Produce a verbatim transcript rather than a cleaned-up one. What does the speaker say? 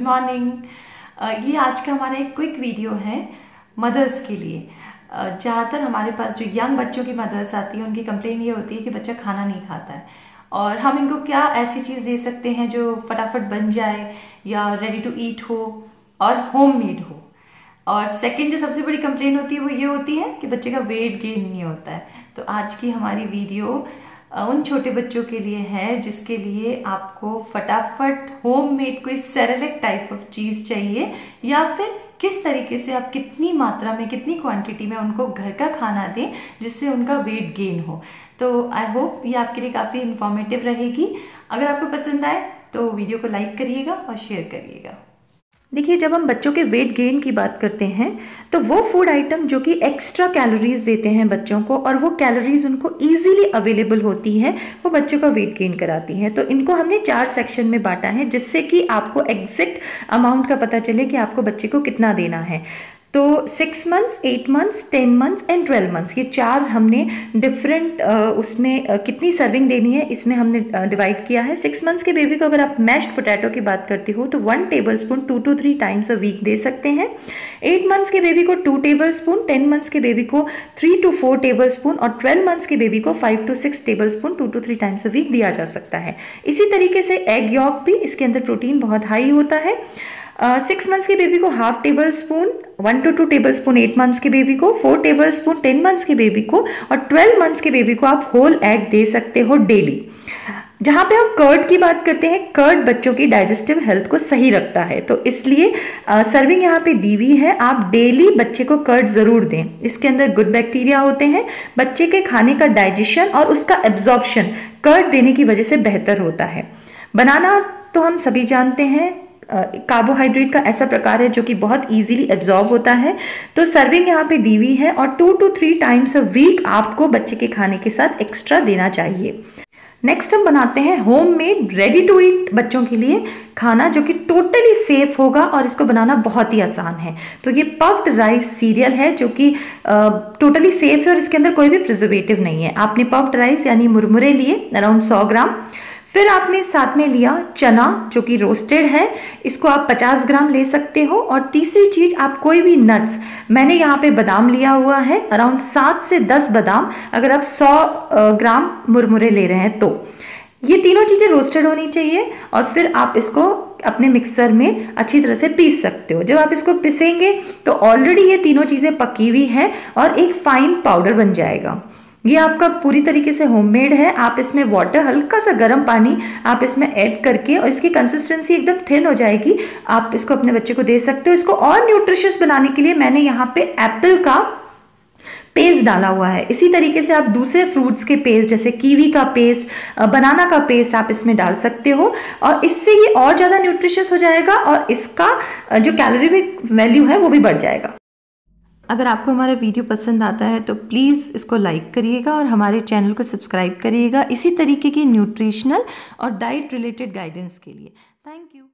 Morning. ये आज का हमारा एक क्विक वीडियो है मदर्स के लिए। ज़्यादातर हमारे पास जो यंग बच्चों की मदर्स आती है उनकी कंप्लेन ये होती है कि बच्चा खाना नहीं खाता है, और हम इनको क्या ऐसी चीज़ दे सकते हैं जो फटाफट बन जाए या रेडी टू ईट हो और होम मेड हो। और सेकंड जो सबसे बड़ी कंप्लेन होती है वो ये होती है कि बच्चे का वेट गेन नहीं होता है। तो आज की हमारी वीडियो उन छोटे बच्चों के लिए है जिसके लिए आपको फटाफट होम मेड कोई सेरेलेक टाइप ऑफ चीज़ चाहिए, या फिर किस तरीके से आप कितनी मात्रा में कितनी क्वांटिटी में उनको घर का खाना दें जिससे उनका वेट गेन हो। तो आई होप ये आपके लिए काफ़ी इंफॉर्मेटिव रहेगी। अगर आपको पसंद आए तो वीडियो को लाइक करिएगा और शेयर करिएगा। देखिए, जब हम बच्चों के वेट गेन की बात करते हैं तो वो फूड आइटम जो कि एक्स्ट्रा कैलोरीज देते हैं बच्चों को, और वो कैलोरीज उनको इजीली अवेलेबल होती है, वो बच्चों का वेट गेन कराती हैं। तो इनको हमने चार सेक्शन में बांटा है जिससे कि आपको एग्जैक्ट अमाउंट का पता चले कि आपको बच्चे को कितना देना है। तो six months, eight months, ten months and twelve months, ये चार हमने डिफरेंट उसमें uh, कितनी सर्विंग देनी है इसमें हमने डिवाइड किया है। सिक्स मंथ्स के बेबी को अगर आप मैश्ड पोटैटो की बात करती हो तो one tablespoon two to three times a week दे सकते हैं। एट मंथ्स के बेबी को two tablespoon, ten months के बेबी को three to four tablespoon, और ट्वेल्व मंथ्स के बेबी को five to six tablespoon two to three times a week दिया जा सकता है। इसी तरीके से एग यॉक भी, इसके अंदर प्रोटीन बहुत हाई होता है। सिक्स मंथ्स के बेबी को half tablespoon, one to two tablespoon eight months के बेबी को, four tablespoon ten months के बेबी को, और ट्वेल्व मंथ्स के बेबी को आप होल एग दे सकते हो डेली। जहाँ पे हम कर्ड की बात करते हैं, कर्ड बच्चों की डाइजेस्टिव हेल्थ को सही रखता है, तो इसलिए सर्विंग यहाँ पे दी हुई है। आप डेली बच्चे को कर्ड जरूर दें। इसके अंदर गुड बैक्टीरिया होते हैं, बच्चे के खाने का डाइजेशन और उसका एब्जॉर्प्शन कर्ड देने की वजह से बेहतर होता है। बनाना तो हम सभी जानते हैं कार्बोहाइड्रेट का ऐसा प्रकार है जो कि बहुत इजीली एब्जॉर्ब होता है, तो सर्विंग यहाँ पे दी हुई है, और two to three times a week आपको बच्चे के खाने के साथ एक्स्ट्रा देना चाहिए। नेक्स्ट हम बनाते हैं homemade ready to eat बच्चों के लिए खाना जो कि टोटली सेफ होगा, और इसको बनाना बहुत ही आसान है। तो ये पफ्ड राइस सीरियल है जो कि टोटली सेफ है और इसके अंदर कोई भी प्रिजर्वेटिव नहीं है। आपने पफ्ड राइस यानी मुरमुरे लिए अराउंड सौ ग्राम, फिर आपने साथ में लिया चना जो कि रोस्टेड है, इसको आप पचास ग्राम ले सकते हो, और तीसरी चीज आप कोई भी नट्स, मैंने यहाँ पे बादाम लिया हुआ है अराउंड सात से दस बादाम, अगर आप सौ ग्राम मुरमुरे ले रहे हैं तो ये तीनों चीजें रोस्टेड होनी चाहिए, और फिर आप इसको अपने मिक्सर में अच्छी तरह से पीस सकते हो। जब आप इसको पिसेंगे तो ऑलरेडी ये तीनों चीजें पकी हुई हैं और एक फाइन पाउडर बन जाएगा। ये आपका पूरी तरीके से होममेड है। आप इसमें वाटर, हल्का सा गर्म पानी आप इसमें ऐड करके, और इसकी कंसिस्टेंसी एकदम थिन हो जाएगी, आप इसको अपने बच्चे को दे सकते हो। इसको और न्यूट्रिशियस बनाने के लिए मैंने यहाँ पे एप्पल का पेस्ट डाला हुआ है। इसी तरीके से आप दूसरे फ्रूट्स के पेस्ट जैसे कीवी का पेस्ट, बनाना का पेस्ट आप इसमें डाल सकते हो, और इससे ये और ज़्यादा न्यूट्रिशियस हो जाएगा और इसका जो कैलोरी वैल्यू है वो भी बढ़ जाएगा। अगर आपको हमारा वीडियो पसंद आता है तो प्लीज़ इसको लाइक करिएगा और हमारे चैनल को सब्सक्राइब करिएगा इसी तरीके की न्यूट्रिशनल और डाइट रिलेटेड गाइडेंस के लिए। Thank you.